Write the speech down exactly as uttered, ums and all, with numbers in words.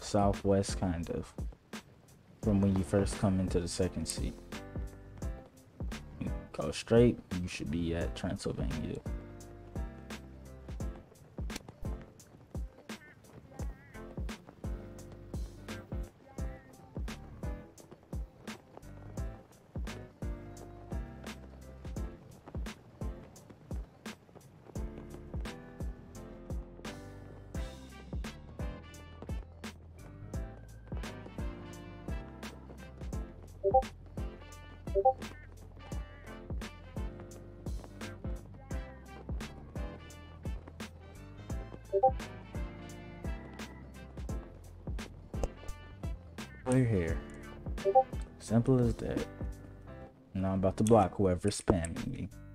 southwest, kind of, from when you first come into the second seat. You go straight, you should be at Transylvania. We're here. Simple as that. Now I'm about to block whoever's spamming me.